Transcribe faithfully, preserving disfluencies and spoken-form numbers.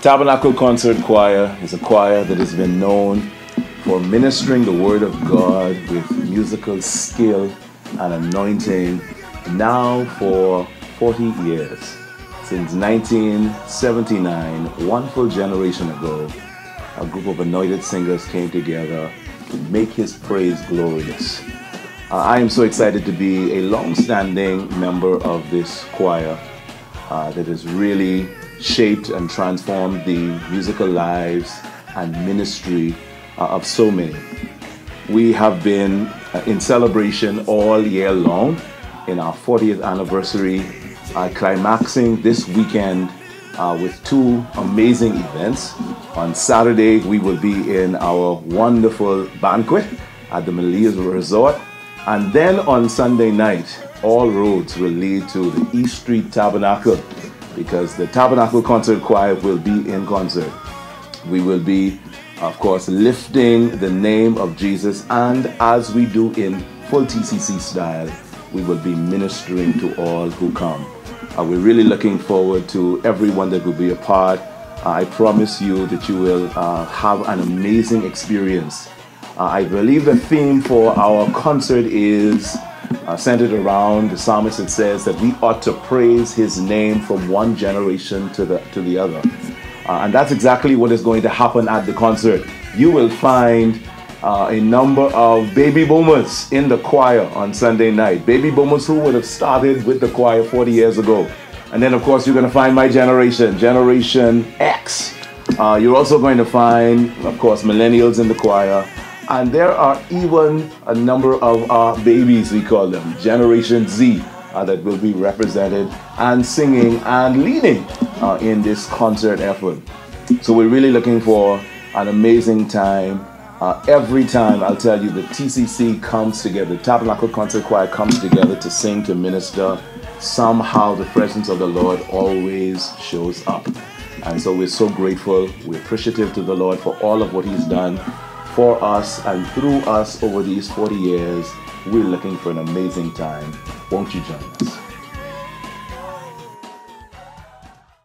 Tabernacle Concert Choir is a choir that has been known for ministering the Word of God with musical skill and anointing now for forty years. Since nineteen seventy-nine, one full generation ago, a group of anointed singers came together to make His praise glorious. Uh, I am so excited to be a long-standing member of this choir uh, that has really shaped and transformed the musical lives and ministry uh, of so many. We have been uh, in celebration all year long in our fortieth anniversary, uh, climaxing this weekend uh, with two amazing events. On Saturday, we will be in our wonderful banquet at the Melias Resort. And then on Sunday night, all roads will lead to the East Street Tabernacle, because the Tabernacle Concert Choir will be in concert. We will be, of course, lifting the name of Jesus, and as we do in full T C C style, we will be ministering to all who come. Uh, we're really looking forward to everyone that will be a part. Uh, I promise you that you will uh, have an amazing experience. Uh, I believe the theme for our concert is Uh, centered around the psalmist. It says that we ought to praise His name from one generation to the to the other, uh, and that's exactly what is going to happen at the concert. You will find uh, a number of baby boomers in the choir on Sunday night, baby boomers who would have started with the choir forty years ago, and then of course you're going to find my generation, Generation X. Uh, you're also going to find, of course, millennials in the choir. And there are even a number of our babies, we call them, Generation Z, uh, that will be represented and singing and leading uh, in this concert effort. So we're really looking for an amazing time. Uh, every time, I'll tell you, the T C C comes together, the Tabernacle Concert Choir comes together to sing, to minister. Somehow the presence of the Lord always shows up. And so we're so grateful, we're appreciative to the Lord for all of what He's done for us and through us over these forty years. We're looking for an amazing time. Won't you join us?